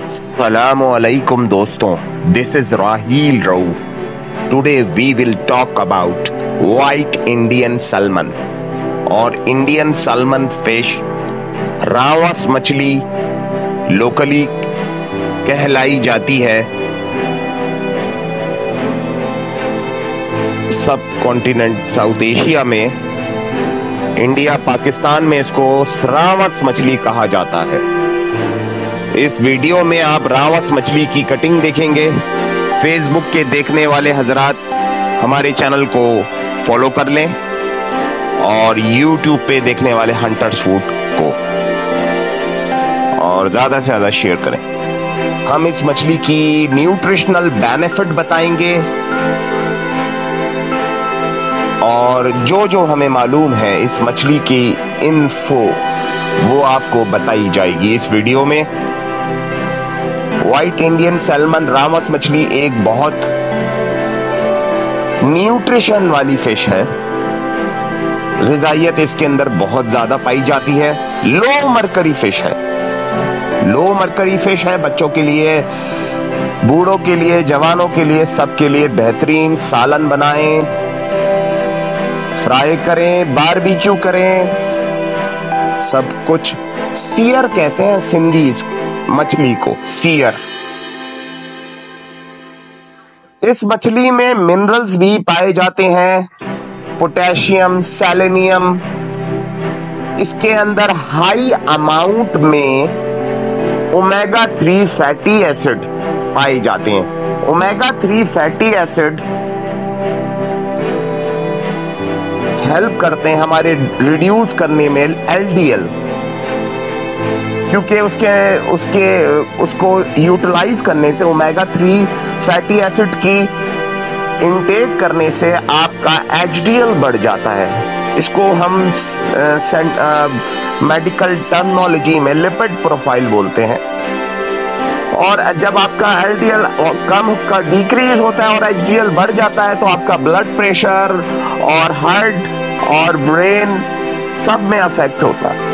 Assalamualaikum दोस्तों, this is Raheel Rauf. Today we will talk about white Indian salmon और Indian salmon fish. रावस मछली locally कहलाई जाती है। सब कॉन्टिनेंट साउथ एशिया में, इंडिया पाकिस्तान में इसको रावस मछली कहा जाता है। इस वीडियो में आप रावस मछली की कटिंग देखेंगे। फेसबुक के देखने वाले हजरात हमारे चैनल को फॉलो कर लें और यूट्यूब पे देखने वाले हंटर्स फूड को और ज्यादा से ज्यादा शेयर करें। हम इस मछली की न्यूट्रिशनल बेनिफिट बताएंगे और जो हमें मालूम है इस मछली की इन्फो वो आपको बताई जाएगी इस वीडियो में। व्हाइट इंडियन सैल्मन रावस मछली एक बहुत न्यूट्रिशन वाली फिश है। ग़िज़ाइयत इसके अंदर बहुत ज्यादा पाई जाती है। लो मरकरी फिश है, लो मरकरी फिश है। बच्चों के लिए, बूढ़ों के लिए, जवानों के लिए, सबके लिए बेहतरीन। सालन बनाएं, फ्राई करें, बारबेक्यू करें, सब कुछ। सीयर कहते हैं सिंधी मछली को, सीयर। इस मछली में मिनरल्स भी पाए जाते हैं, पोटेशियम, सेलेनियम। इसके अंदर हाई अमाउंट में ओमेगा 3 फैटी एसिड पाए जाते हैं। ओमेगा 3 फैटी एसिड हेल्प करते हैं हमारे रिड्यूस करने में एलडीएल, क्योंकि उसको यूटिलाइज करने से, ओमेगा 3 फैटी एसिड की इनटेक करने से आपका एचडीएल बढ़ जाता है। इसको हम मेडिकल टर्मिनोलॉजी में लिपिड प्रोफाइल बोलते हैं। और जब आपका एलडीएल कम का डिक्रीज होता है और एचडीएल बढ़ जाता है तो आपका ब्लड प्रेशर और हार्ट और ब्रेन सब में अफेक्ट होता है।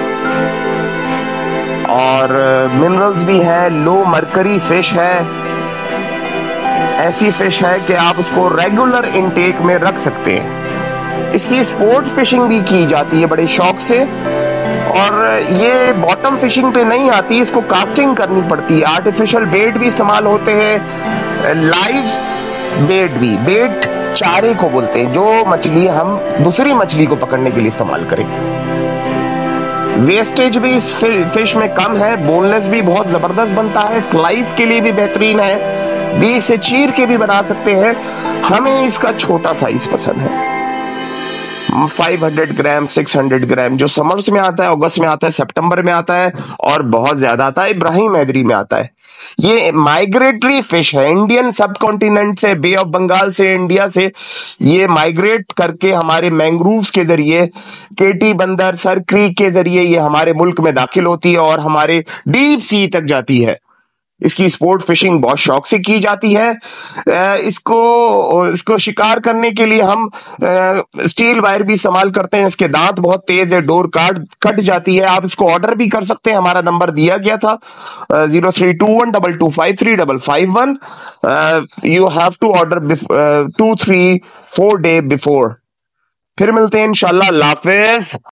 और मिनरल्स भी है। लो मरकरी फिश है, ऐसी फिश है कि आप उसको रेगुलर इनटेक में रख सकते हैं। इसकी स्पोर्ट फिशिंग भी की जाती है बड़े शौक से। और ये बॉटम फिशिंग पे नहीं आती, इसको कास्टिंग करनी पड़ती है। आर्टिफिशियल बेट भी इस्तेमाल होते हैं, लाइव बेट भी। बेट चारे को बोलते हैं, जो मछली हम दूसरी मछली को पकड़ने के लिए इस्तेमाल करें। वेस्टेज भी इस फिश में कम है। बोनलेस भी बहुत जबरदस्त बनता है, स्लाइस के लिए भी बेहतरीन है। बीच से चीर के भी बना सकते हैं। हमें इसका छोटा साइज पसंद है, 500 ग्राम, 600 ग्राम, जो समर्स में आता है, अगस्त में आता है, सितंबर में आता है और बहुत ज्यादा आता है इब्राहिम हैदरी में आता है। ये माइग्रेटरी फिश है। इंडियन सब कॉन्टिनेंट से, बे ऑफ बंगाल से, इंडिया से ये माइग्रेट करके हमारे मैंग्रोव्स के जरिए, केटी बंदर, सर क्रीक के जरिए ये हमारे मुल्क में दाखिल होती है और हमारे डीप सी तक जाती है। इसकी स्पोर्ट फिशिंग बहुत शौक से की जाती है। इसको शिकार करने के लिए हम स्टील वायर भी इस्तेमाल करते हैं। इसके दांत बहुत तेज है, डोर कट जाती है। आप इसको ऑर्डर भी कर सकते हैं, हमारा नंबर दिया गया था 0321225351। You have to order 2-3-4 day before. फिर मिलते हैं इंशाल्लाह। अल्लाह हाफिज।